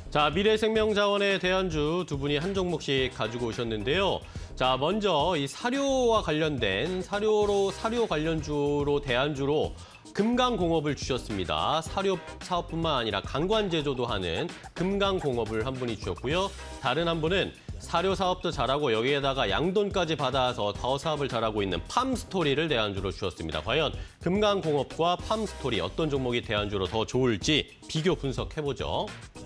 자, 미래생명자원의 대안주 두 분이 한 종목씩 가지고 오셨는데요. 자, 먼저 이 사료 관련주로 대안주로 금강공업을 주셨습니다. 사료 사업뿐만 아니라 강관 제조도 하는 금강공업을 한 분이 주셨고요. 다른 한 분은 사료 사업도 잘하고 여기에다가 양돈까지 받아서 더 사업을 잘하고 있는 팜스토리를 대안주로 주셨습니다. 과연 금강공업과 팜스토리 어떤 종목이 대안주로 더 좋을지 비교 분석해보죠.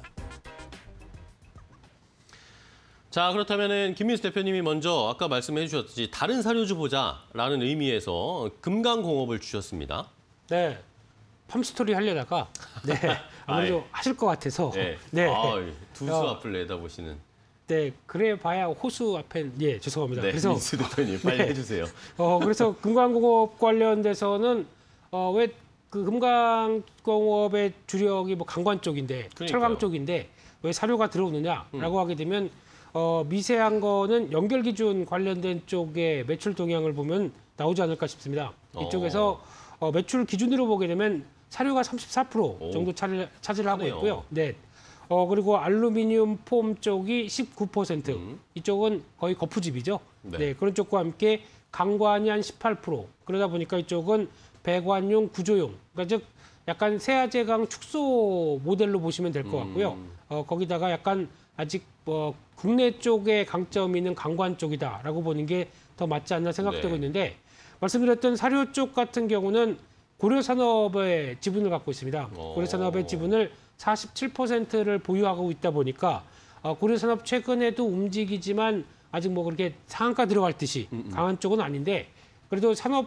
자, 그렇다면은 김민수 대표님이 먼저 아까 말씀해 주셨듯이 다른 사료주 보자라는 의미에서 금강공업을 주셨습니다. 네, 팜스토리 하려다가 아무래도 하실 것 같아서 두수 앞을 내다보시는. 네, 그래 봐야 호수 앞엔 죄송합니다. 네, 그래서 민수 대표님 빨리 해주세요. 그래서 금강공업 관련돼서는 왜 그 금강공업의 주력이 뭐 강관 쪽인데 철강 쪽인데 왜 사료가 들어오느냐라고 하게 되면 미세한 거는 연결기준 관련된 쪽의 매출 동향을 보면 나오지 않을까 싶습니다. 이쪽에서 매출 기준으로 보게 되면 사료가 34% 정도 차지를 하고 있고요. 네. 그리고 알루미늄 폼 쪽이 19%. 이쪽은 거의 거푸집이죠. 네. 그런 쪽과 함께 강관이 한 18%. 그러다 보니까 이쪽은 배관용, 구조용. 그러니까 즉 약간 세아제강 축소 모델로 보시면 될 것 같고요. 거기다가 약간 아직 국내 쪽에 강점이 있는 강관 쪽이다라고 보는 게 더 맞지 않나 생각되고 있는데 말씀드렸던 사료 쪽 같은 경우는 고려산업의 지분을 갖고 있습니다. 고려산업의 지분을 47%를 보유하고 있다 보니까 고려산업 최근에도 움직이지만 아직 뭐 그렇게 상한가 들어갈 듯이 강한 쪽은 아닌데 그래도 산업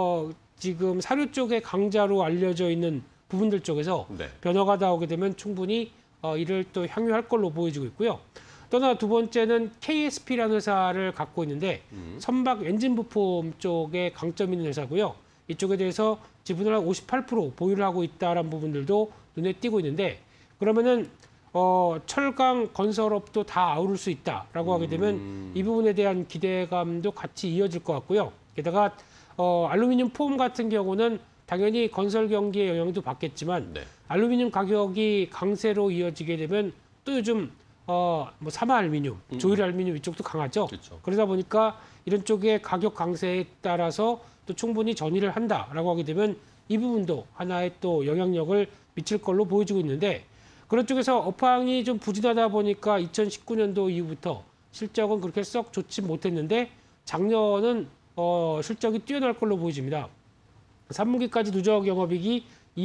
지금 사료 쪽의 강자로 알려져 있는 부분들 쪽에서 변화가 나오게 되면 충분히 이를 또 향유할 걸로 보여지고 있고요. 또 하나 두 번째는 KSP라는 회사를 갖고 있는데 선박 엔진 부품 쪽에 강점 있는 회사고요. 이쪽에 대해서 지분을 한 58% 보유를 하고 있다라는 부분들도 눈에 띄고 있는데 그러면은 철강 건설업도 다 아우를 수 있다라고 하게 되면 이 부분에 대한 기대감도 같이 이어질 것 같고요. 게다가 알루미늄 폼 같은 경우는 당연히 건설 경기의 영향도 받겠지만 알루미늄 가격이 강세로 이어지게 되면 또 요즘 뭐 사마 알루미늄, 조일 알루미늄 이쪽도 강하죠. 그러다 보니까 이런 쪽의 가격 강세에 따라서 또 충분히 전이를 한다라고 하게 되면 이 부분도 하나의 또 영향력을 미칠 걸로 보여지고 있는데 그런 쪽에서 업황이 좀 부진하다 보니까 2019년도 이후부터 실적은 그렇게 썩 좋지 못했는데 작년은 실적이 뛰어날 걸로 보여집니다. 3분기까지 누적 영업이익이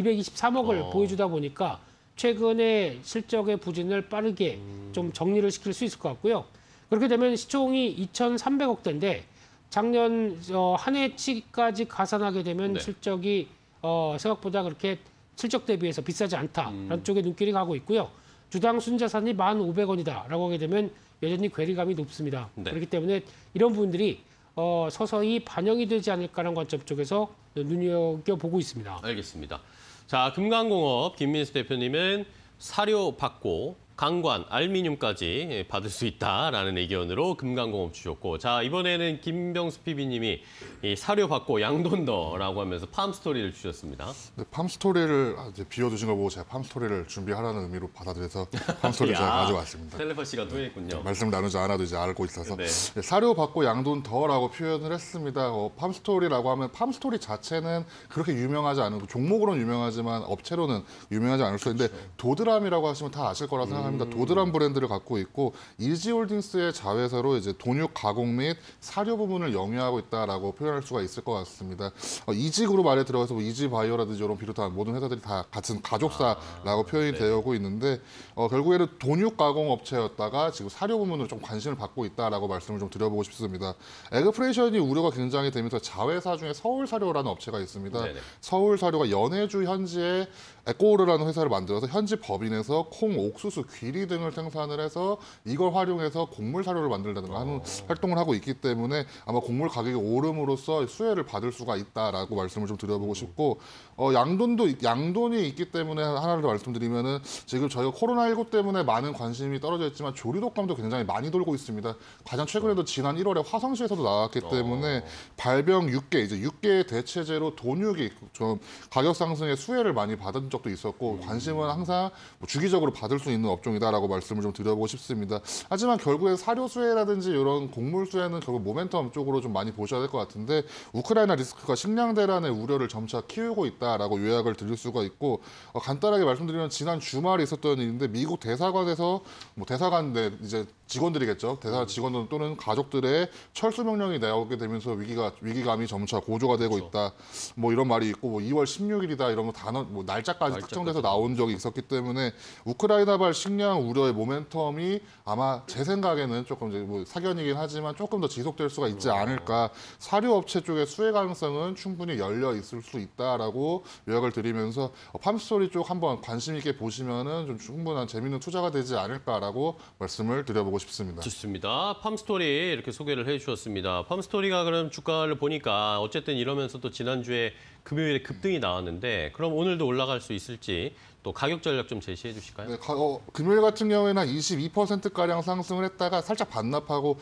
223억을 보여주다 보니까 최근에 실적의 부진을 빠르게 좀 정리를 시킬 수 있을 것 같고요. 그렇게 되면 시총이 2,300억대인데 작년 한 해치까지 가산하게 되면 실적이 생각보다 그렇게 실적 대비해서 비싸지 않다라는 쪽에 눈길이 가고 있고요. 주당 순자산이 1,500원이다라고 하게 되면 여전히 괴리감이 높습니다. 그렇기 때문에 이런 부분들이 서서히 반영이 되지 않을까라는 관점 쪽에서 눈여겨보고 있습니다. 알겠습니다. 자, 금강공업 김민수 대표님은 사료 받고 강관, 알루미늄까지 받을 수 있다라는 의견으로 금강공업 주셨고 자, 이번에는 김병수 PB님이 이 사료 받고 양돈 넣으라고 하면서 팜스토리를 주셨습니다. 네, 팜스토리를 이제 비워두신 걸 보고 제가 팜스토리를 준비하라는 의미로 받아들여서 팜스토리를 제가 가져왔습니다. 텔레파시가 통했군요. 말씀 나누지 않아도 이제 알고 있어서 사료 받고 양돈 더라고 표현을 했습니다. 팜스토리라고 하면 팜스토리 자체는 그렇게 유명하지 않은 종목으로는 유명하지만 업체로는 유명하지 않을 수 있는데 도드람이라고 하시면 다 아실 거라 생각합니다. 도드람 브랜드를 갖고 있고 이지홀딩스의 자회사로 이제 돈육 가공 및 사료 부문을 영위하고 있다라고 표현할 수가 있을 것 같습니다. 이지그룹 아래 들어가서 뭐 이지바이오라든지 이런 비롯한 모든 회사들이 다 같은 가족사라고 표현이 되고 있는데 결국에는 돈육 가공 업체였다가 지금 사료 부문으로 좀 관심을 받고 있다라고 말씀을 좀 드려보고 싶습니다. 에그프레이션이 우려가 굉장히 되면서 자회사 중에 서울사료라는 업체가 있습니다. 서울사료가 연해주 현지에 에코오르라는 회사를 만들어서 현지 법인에서 콩, 옥수수, 귀리 등을 생산을 해서 이걸 활용해서 곡물 사료를 만들다든가 하는 활동을 하고 있기 때문에 아마 곡물 가격이 오름으로써 수혜를 받을 수가 있다라고 말씀을 좀 드려보고 싶고 양돈이 있기 때문에 하나를 더 말씀드리면은 지금 저희가 코로나19 때문에 많은 관심이 떨어져 있지만 조류독감도 굉장히 많이 돌고 있습니다. 가장 최근에도 지난 1월에 화성시에서도 나왔기 때문에 발병 6개, 이제 6개의 대체제로 돈육이 좀 가격 상승에 수혜를 많이 받은 적도 있었고 관심은 항상 주기적으로 받을 수 있는 업종이다라고 말씀을 좀 드려보고 싶습니다. 하지만 결국에 사료 수혜라든지 이런 곡물 수혜는 결국 모멘텀 쪽으로 좀 많이 보셔야 될 것 같은데 우크라이나 리스크가 식량 대란의 우려를 점차 키우고 있다라고 요약을 드릴 수가 있고 간단하게 말씀드리면 지난 주말에 있었던 일인데 미국 대사관에서 대사관 내 이제 직원들이겠죠. 대사관 직원들 또는 가족들의 철수 명령이 나오게 되면서 위기감이 점차 고조가 되고 있다. 이런 말이 있고 2월 16일이다 이런 단어 날짜까지 특정돼서 나온 적이 있었기 때문에 우크라이나발 식량 우려의 모멘텀이 아마 제 생각에는 조금 이제 사견이긴 하지만 조금 더 지속될 수가 있지 않을까. 사료업체 쪽의 수혜 가능성은 충분히 열려 있을 수 있다라고 요약을 드리면서 팜스토리 쪽 한번 관심 있게 보시면은 좀 충분한 재밌는 투자가 되지 않을까라고 말씀을 드려보고 싶습니다. 좋습니다. 팜스토리 이렇게 소개를 해주셨습니다. 팜스토리가 그럼 주가를 보니까 어쨌든 이러면서 또 지난주에 금요일에 급등이 나왔는데 그럼 오늘도 올라갈 수 있을지 또 가격 전략 좀 제시해 주실까요? 네, 금요일 같은 경우에는 한 22%가량 상승을 했다가 살짝 반납하고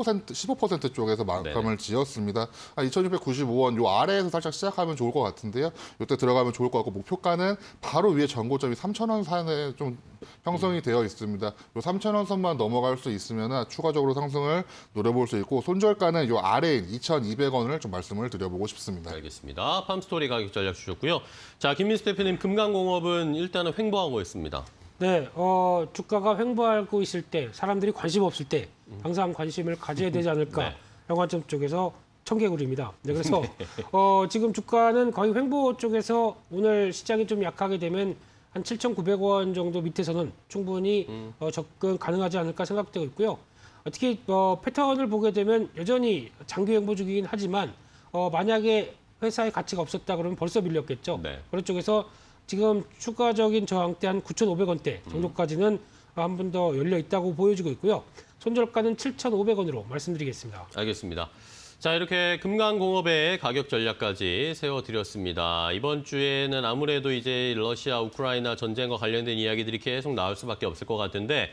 15% 쪽에서 마감을 지었습니다. 한 2,695원 요 아래에서 살짝 시작하면 좋을 것 같은데요. 이때 들어가면 좋을 것 같고 목표가는 바로 위에 전고점이 3,000원 선에 좀 형성이 되어 있습니다. 요 3,000원 선만 넘어갈 수 있으면 추가적으로 상승을 노려볼 수 있고 손절가는 요 아래인 2,200원을 좀 말씀을 드려보고 싶습니다. 알겠습니다. 팜스토리 가격 전략 주셨고요. 자, 김민수 대표님 금강공업은 일단은 횡보하고 있습니다. 네, 주가가 횡보하고 있을 때 사람들이 관심 없을 때 항상 관심을 가져야 되지 않을까. 네. 영관점 쪽에서 청개구리입니다. 네, 그래서 지금 주가는 거의 횡보 쪽에서 오늘 시장이 좀 약하게 되면 한 7,900원 정도 밑에서는 충분히 접근 가능하지 않을까 생각되고 있고요. 특히 패턴을 보게 되면 여전히 장기 횡보 중이긴 하지만 만약에 회사의 가치가 없었다 그러면 벌써 밀렸겠죠. 네. 그런 쪽에서 지금 추가적인 저항대 한 9,500원대 정도까지는 한 번 더 열려 있다고 보여지고 있고요. 손절가는 7,500원으로 말씀드리겠습니다. 알겠습니다. 자, 이렇게 금강공업의 가격 전략까지 세워드렸습니다. 이번 주에는 아무래도 이제 러시아, 우크라이나 전쟁과 관련된 이야기들이 계속 나올 수밖에 없을 것 같은데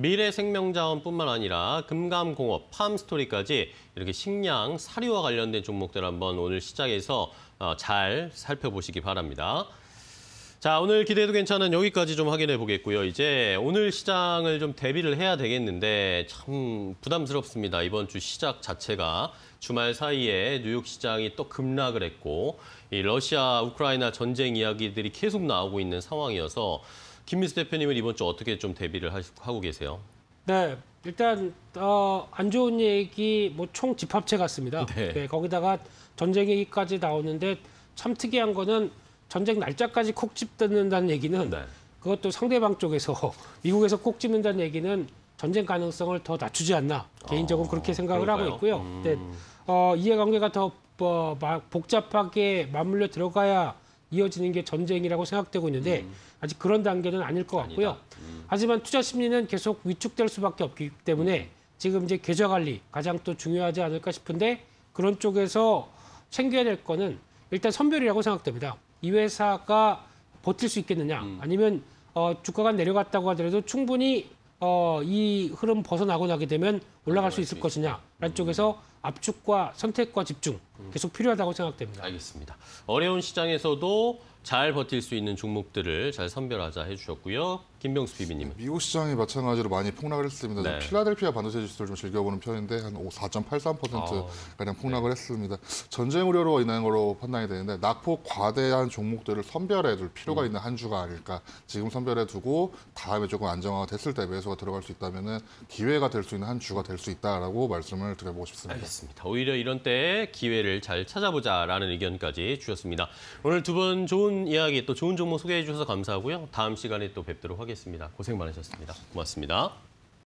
미래생명자원뿐만 아니라 금강공업, 팜스토리까지 이렇게 식량, 사료와 관련된 종목들 한번 오늘 시작해서 잘 살펴보시기 바랍니다. 자, 오늘 기대도 괜찮은 여기까지 좀 확인해 보겠고요. 이제 오늘 시장을 좀 대비를 해야 되겠는데 참 부담스럽습니다. 이번 주 시작 자체가 주말 사이에 뉴욕 시장이 또 급락을 했고 이 러시아, 우크라이나 전쟁 이야기들이 계속 나오고 있는 상황이어서 김민수 대표님은 이번 주 어떻게 좀 대비를 하고 계세요? 네, 일단 안 좋은 얘기 총 집합체 같습니다. 네. 네, 거기다가 전쟁 얘기까지 나오는데 참 특이한 거는 전쟁 날짜까지 콕 집는다는 얘기는 네. 그것도 상대방 쪽에서 미국에서 콕 집는다는 얘기는 전쟁 가능성을 더 낮추지 않나 개인적으로 그렇게 생각을 그럴까요? 하고 있고요. 네, 이해관계가 더 복잡하게 맞물려 들어가야 이어지는 게 전쟁이라고 생각되고 있는데 아직 그런 단계는 아닐 것 같고요. 하지만 투자 심리는 계속 위축될 수밖에 없기 때문에 지금 이제 계좌 관리 가장 또 중요하지 않을까 싶은데 그런 쪽에서 챙겨야 될 거는 일단 선별이라고 생각됩니다. 이 회사가 버틸 수 있겠느냐 아니면 주가가 내려갔다고 하더라도 충분히 이 흐름 벗어나고 나게 되면 올라갈 수 있을 것이냐라는 쪽에서 압축과 선택과 집중 계속 필요하다고 생각됩니다. 알겠습니다. 어려운 시장에서도 잘 버틸 수 있는 종목들을 잘 선별하자 해주셨고요. 김병수 PB님. 미국 시장이 마찬가지로 많이 폭락을 했습니다. 네. 필라델피아 반도체 지수를 좀 즐겨보는 편인데 한 4.83% 폭락을 했습니다. 전쟁 우려로 인한 걸로 판단이 되는데 낙폭 과대한 종목들을 선별해둘 필요가 있는 한 주가 아닐까. 지금 선별해두고 다음에 조금 안정화가 됐을 때 매수가 들어갈 수 있다면 기회가 될 수 있는 한 주가 될 수 있다라고 말씀을 드려보고 싶습니다. 알겠습니다. 오히려 이런 때 기회를 잘 찾아보자라는 의견까지 주셨습니다. 오늘 두 분 좋은 이야기 또 좋은 종목 소개해 주셔서 감사하고요. 다음 시간에 또 뵙도록 하겠습니다. 고생 많으셨습니다. 고맙습니다.